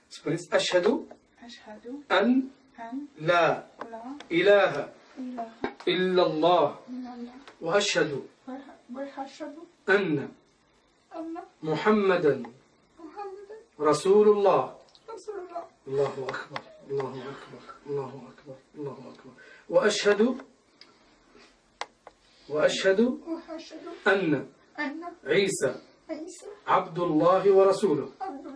Spuneți, أشهد أن لا لا إله إله إلا الله إلا الله وأشهد وأشهد أن أن محمدا محمدا رسول الله. رسول الله. الله أكبر الله أكبر الله أكبر الله أكبر. وأشهد أن عيسى عبد الله ورسوله.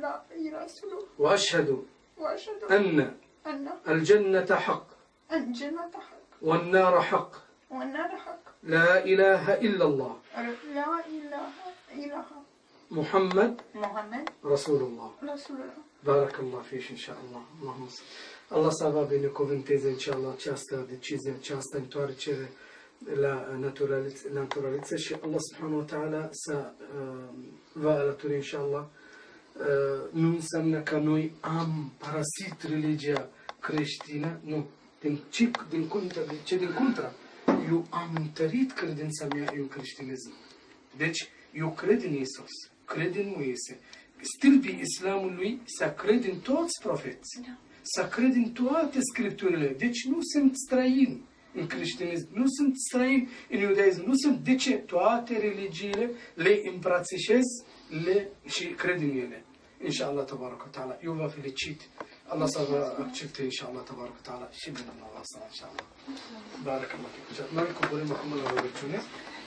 وأشهد أن الجنة حق والنار حق لا إله إلا الله محمد رسول الله. بارك الله فيك إن شاء الله. اللهم صل. Allah să va binecuvânteze inshallah această decizie, această întoarcere la naturaliță și Allah subhanahu wa ta'ala să va alături inshallah. Nu înseamnă că noi am parasit religia creștină, nu. Din contra. Eu am întărit credința mea în creștinism. Deci, eu cred în Iisus, cred în Moise. Stâlpii islamului să cred în toți profeți, să cred în toate scripturile. Deci nu sunt străini în creștinism, nu sunt străini în iudaism, nu sunt. De ce? Toate religiile le îmbrățișez și cred în ele. Inshallah, tabarak wa ta'ala. Eu vă felicit. Allah să vă accepte, inshallah, tabarak wa ta'ala. Și din Allah, inshallah. Barakallah. Noi coborâm acum la rugăciune.